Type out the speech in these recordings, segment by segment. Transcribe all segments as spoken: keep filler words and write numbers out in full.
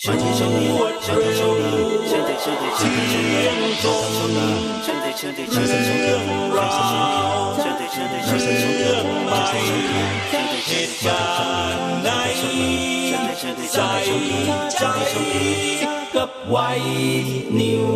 ชวดรู้เที่ยงตรงเรื่องราวเรื่องใหม่เหตุการณ์ในใจใจกับไวนิว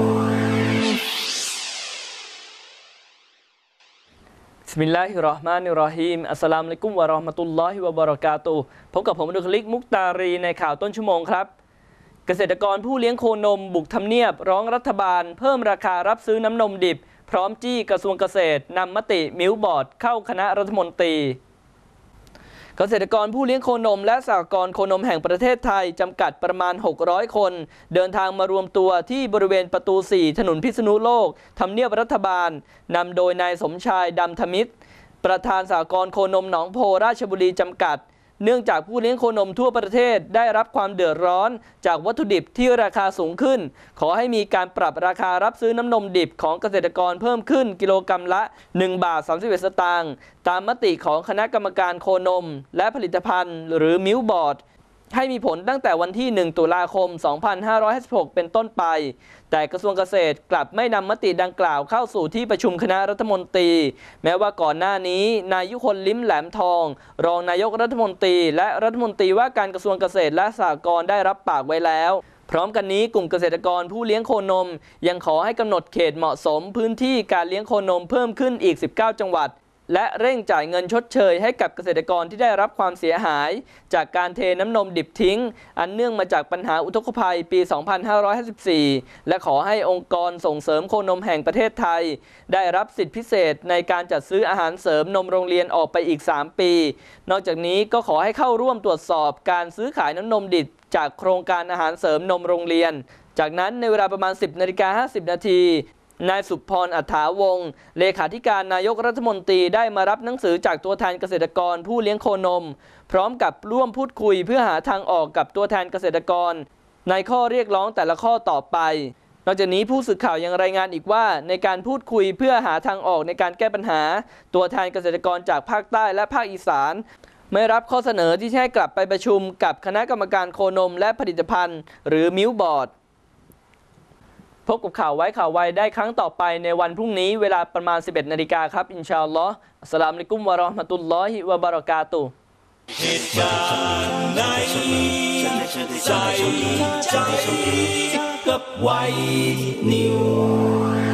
บิสมิลลาฮิรเราะห์มานิรเราะฮีมอัสสลามุอะลัยกุมวะเราะห์มะตุลลอฮิวะบะเราะกาตุฮ์พบกับผมอับดุลคลิกมุกตารีในข่าวต้นชั่วโมงครับเกษตรกรผู้เลี้ยงโคนมบุกทำเนียบร้องรัฐบาลเพิ่มราคารับซื้อน้ำนมดิบพร้อมจี้กระทรวงเกษตรนำมติมิลบอร์ดเข้าคณะรัฐมนตรีเกษตรกรผู้เลี้ยงโคนมและสหกรณ์โคนมแห่งประเทศไทยจำกัดประมาณหกร้อยคนเดินทางมารวมตัวที่บริเวณประตูสี่ถนนพิษณุโลกทำเนียบรัฐบาลนำโดยนายสมชายดำธมิตรประธานสหกรณ์โคนมหนองโพราชบุรีจำกัดเนื่องจากผู้เลี้ยงโคนมทั่วประเทศได้รับความเดือดร้อนจากวัตถุดิบที่ราคาสูงขึ้นขอให้มีการปรับราคารับซื้อน้ำนมดิบของเกษตรกรเพิ่มขึ้นกิโลกรัมละหนึ่งบาทสามสิบเอ็ดสตางค์ตามมติของคณะกรรมการโคนมและผลิตภัณฑ์หรือมิลบอร์ดให้มีผลตั้งแต่วันที่หนึ่งตุลาคมสองพันห้าร้อยห้าสิบหกเป็นต้นไปแต่กระทรวงเกษตรกลับไม่นำมติดังกล่าวเข้าสู่ที่ประชุมคณะรัฐมนตรีแม้ว่าก่อนหน้านี้นายยุคนลิ้มแหลมทองรองนายกรัฐมนตรีและรัฐมนตรีว่าการกระทรวงเกษตรและสหกรณ์ได้รับปากไว้แล้วพร้อมกันนี้กลุ่มเกษตรกรผู้เลี้ยงโคนมยังขอให้กำหนดเขตเหมาะสมพื้นที่การเลี้ยงโคนมเพิ่มขึ้นอีกสิบเก้าจังหวัดและเร่งจ่ายเงินชดเชยให้กับเกษตรกรที่ได้รับความเสียหายจากการเทน้ำนมดิบทิ้งอันเนื่องมาจากปัญหาอุทกภัยปี สองพันห้าร้อยห้าสิบสี่ และขอให้องค์กรส่งเสริมโคนมแห่งประเทศไทยได้รับสิทธิพิเศษในการจัดซื้ออาหารเสริมนมโรงเรียนออกไปอีก สาม ปีนอกจากนี้ก็ขอให้เข้าร่วมตรวจสอบการซื้อขายน้ำนมดิบจากโครงการอาหารเสริมนมโรงเรียนจากนั้นในเวลาประมาณ สิบนาฬิกาห้าสิบนาทีนายสุพรอัฏฐาวงศ์เลขาธิการนายกรัฐมนตรีได้มารับหนังสือจากตัวแทนเกษตรกรผู้เลี้ยงโคนมพร้อมกับร่วมพูดคุยเพื่อหาทางออกกับตัวแทนเกษตรกรในข้อเรียกร้องแต่ละข้อต่อไปนอกจากนี้ผู้สื่อข่าวยังรายงานอีกว่าในการพูดคุยเพื่อหาทางออกในการแก้ปัญหาตัวแทนเกษตรกรจากภาคใต้และภาคอีสานไม่รับข้อเสนอที่ให้กลับไปประชุมกับคณะกรรมการโคนมและผลิตภัณฑ์หรือมิลบอร์ดพบกับข่าวไว้ข่าวไวได้ครั้งต่อไปในวันพรุ่งนี้เวลาประมาณ สิบเอ็ดนาฬิกาครับอินชาอัลลอฮ์อัสสลามุอะลัยกุมวะเราะห์มะตุลลอฮิวะบะเราะกาตุฮ์เหตุการณ์ในใจใจกับไวนิว